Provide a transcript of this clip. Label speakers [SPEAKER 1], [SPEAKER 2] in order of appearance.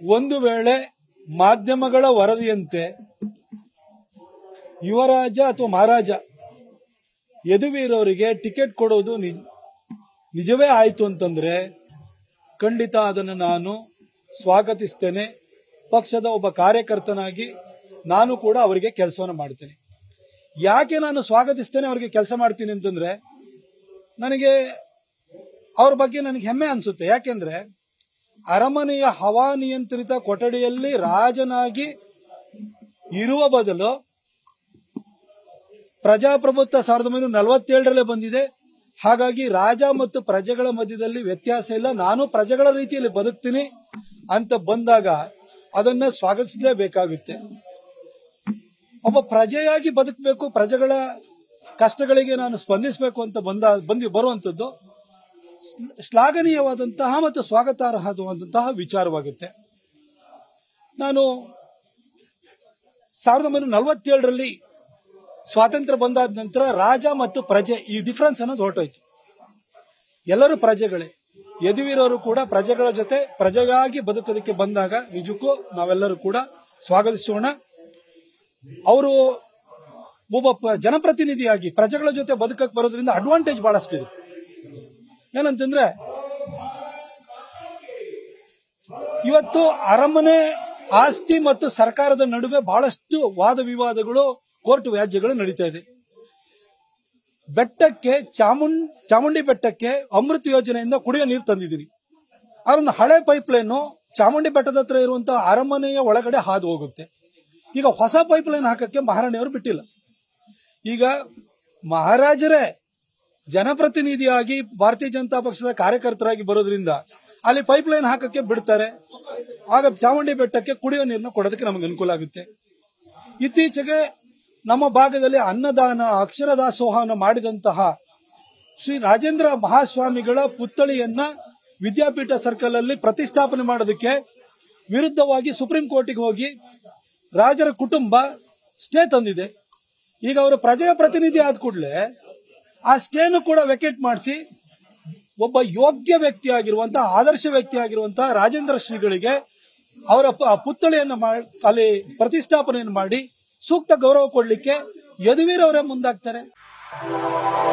[SPEAKER 1] ಒಂದು ವೇಳೆ ಮಾಧ್ಯಮಗಳ ವರದಿಯಂತೆ ಯುವರಾಜ ಅಥವಾ ಮಹಾರಾಜ ಯದುವೀರವರಿಗೆ ಟಿಕೆಟ್ ಕೊಡೋದು ನಿಜವೇ ಆಯಿತು ಅಂತಂದ್ರೆ ಖಂಡಿತ ಅದನ್ನು ನಾನು ಸ್ವಾಗತಿಸ್ತೇನೆ. ಪಕ್ಷದ ಒಬ್ಬ ಕಾರ್ಯಕರ್ತನಾಗಿ ನಾನು ಕೂಡ ಅವರಿಗೆ ಕೆಲಸವನ್ನು ಮಾಡ್ತೇನೆ. ಯಾಕೆ ನಾನು ಸ್ವಾಗತಿಸ್ತೇನೆ, ಅವರಿಗೆ ಕೆಲಸ ಮಾಡ್ತೀನಿ ಅಂತಂದ್ರೆ ನನಗೆ ಅವ್ರ ಬಗ್ಗೆ ನನಗೆ ಹೆಮ್ಮೆ ಅನ್ಸುತ್ತೆ. ಯಾಕೆಂದ್ರೆ ಅರಮನೆಯ ಹವಾನಿಯಂತ್ರಿತ ಕೊಠಡಿಯಲ್ಲಿ ರಾಜನಾಗಿ ಇರುವ ಬದಲು ಪ್ರಜಾಪ್ರಭುತ್ವ 1947ರಲ್ಲೇ ಬಂದಿದೆ. ಹಾಗಾಗಿ ರಾಜ ಮತ್ತು ಪ್ರಜೆಗಳ ಮಧ್ಯದಲ್ಲಿ ವ್ಯತ್ಯಾಸ ಇಲ್ಲ, ನಾನು ಪ್ರಜೆಗಳ ರೀತಿಯಲ್ಲಿ ಬದುಕ್ತೀನಿ ಅಂತ ಬಂದಾಗ ಅದನ್ನ ಸ್ವಾಗತಿಸಲೇಬೇಕಾಗುತ್ತೆ. ಒಬ್ಬ ಪ್ರಜೆಯಾಗಿ ಬದುಕಬೇಕು, ಪ್ರಜೆಗಳ ಕಷ್ಟಗಳಿಗೆ ನಾನು ಸ್ಪಂದಿಸಬೇಕು ಅಂತ ಬರುವಂತದ್ದು ಶ್ಲಾಘನೀಯವಾದಂತಹ ಮತ್ತು ಸ್ವಾಗತಾರ್ಹವಾದಂತಹ ವಿಚಾರವಾಗುತ್ತೆ. ನಾನು 1947ರಲ್ಲಿ ಸ್ವಾತಂತ್ರ್ಯ ಬಂದಾದ ನಂತರ ರಾಜ ಮತ್ತು ಪ್ರಜೆ ಈ ಡಿಫರೆನ್ಸ್ ಅನ್ನೋದು ಹೊರಟೋಯ್ತು. ಎಲ್ಲರೂ ಪ್ರಜೆಗಳೇ. ಯದುವೀರವರು ಕೂಡ ಪ್ರಜೆಗಳ ಜೊತೆ ಪ್ರಜೆಗಾಗಿ ಬದುಕೋದಕ್ಕೆ ಬಂದಾಗ ನಿಜಕ್ಕೂ ನಾವೆಲ್ಲರೂ ಕೂಡ ಸ್ವಾಗತಿಸೋಣ. ಅವರು ಒಬ್ಬ ಜನಪ್ರತಿನಿಧಿಯಾಗಿ ಪ್ರಜೆಗಳ ಜೊತೆ ಬದುಕಕ್ಕೆ ಬರೋದ್ರಿಂದ ಅಡ್ವಾಂಟೇಜ್ ಬಹಳಷ್ಟಿದೆ. ಏನಂತಂದ್ರೆ ಇವತ್ತು ಅರಮನೆ ಆಸ್ತಿ ಮತ್ತು ಸರ್ಕಾರದ ನಡುವೆ ಬಹಳಷ್ಟು ವಾದ ವಿವಾದಗಳು, ಕೋರ್ಟ್ ವ್ಯಾಜ್ಯಗಳು ನಡೀತಾ ಇದೆ. ಬೆಟ್ಟಕ್ಕೆ ಚಾಮುಂಡಿ ಬೆಟ್ಟಕ್ಕೆ ಅಮೃತ ಯೋಜನೆಯಿಂದ ಕುಡಿಯೋ ನೀರು ತಂದಿದ್ದೀನಿ. ಅದೊಂದು ಹಳೆ ಪೈಪ್ಲೈನ್ ಚಾಮುಂಡಿ ಬೆಟ್ಟದ ಹತ್ರ ಇರುವಂತಹ ಅರಮನೆಯ ಒಳಗಡೆ ಹಾದು ಹೋಗುತ್ತೆ. ಈಗ ಹೊಸ ಪೈಪ್ಲೈನ್ ಹಾಕಕ್ಕೆ ಮಹಾರಾಣಿಯವರು ಬಿಟ್ಟಿಲ್ಲ. ಈಗ ಮಹಾರಾಜರೇ ಜನಪ್ರತಿನಿಧಿಯಾಗಿ ಭಾರತೀಯ ಜನತಾ ಪಕ್ಷದ ಕಾರ್ಯಕರ್ತರಾಗಿ ಬರೋದ್ರಿಂದ ಅಲ್ಲಿ ಪೈಪ್ಲೈನ್ ಹಾಕಕ್ಕೆ ಬಿಡ್ತಾರೆ. ಆಗ ಚಾಮುಂಡಿ ಬೆಟ್ಟಕ್ಕೆ ಕುಡಿಯೋ ನೀರನ್ನ ಕೊಡೋದಕ್ಕೆ ನಮಗೆ ಅನುಕೂಲ ಆಗುತ್ತೆ. ಇತ್ತೀಚೆಗೆ ನಮ್ಮ ಭಾಗದಲ್ಲಿ ಅನ್ನದಾನ, ಅಕ್ಷರದಾಸೋಹವನ್ನು ಮಾಡಿದಂತಹ ಶ್ರೀ ರಾಜೇಂದ್ರ ಮಹಾಸ್ವಾಮಿಗಳ ಪುತ್ಥಳಿಯನ್ನ ವಿದ್ಯಾಪೀಠ ಸರ್ಕಲ್ ಅಲ್ಲಿ ಪ್ರತಿಷ್ಠಾಪನೆ ಮಾಡೋದಕ್ಕೆ ವಿರುದ್ಧವಾಗಿ ಸುಪ್ರೀಂ ಕೋರ್ಟಿಗೆ ಹೋಗಿ ರಾಜರ ಕುಟುಂಬ ಸ್ಟೇ ತಂದಿದೆ. ಈಗ ಅವರು ಪ್ರಜೆಯ ಪ್ರತಿನಿಧಿ ಆದ ಕೂಡಲೇ ಆ ಸ್ಟೇನು ಕೂಡ ವೆಕೇಟ್ ಮಾಡಿಸಿ ಒಬ್ಬ ಯೋಗ್ಯ ವ್ಯಕ್ತಿಯಾಗಿರುವಂತಹ, ಆದರ್ಶ ವ್ಯಕ್ತಿಯಾಗಿರುವಂತಹ ರಾಜೇಂದ್ರ ಶ್ರೀಗಳಿಗೆ ಅವರ ಪುತ್ಥಳಿಯನ್ನು ಅಲ್ಲಿ ಪ್ರತಿಷ್ಠಾಪನೆಯನ್ನು ಮಾಡಿ ಸೂಕ್ತ ಗೌರವ ಕೊಡಲಿಕ್ಕೆ ಯದುವೀರವರೇ ಮುಂದಾಗ್ತಾರೆ.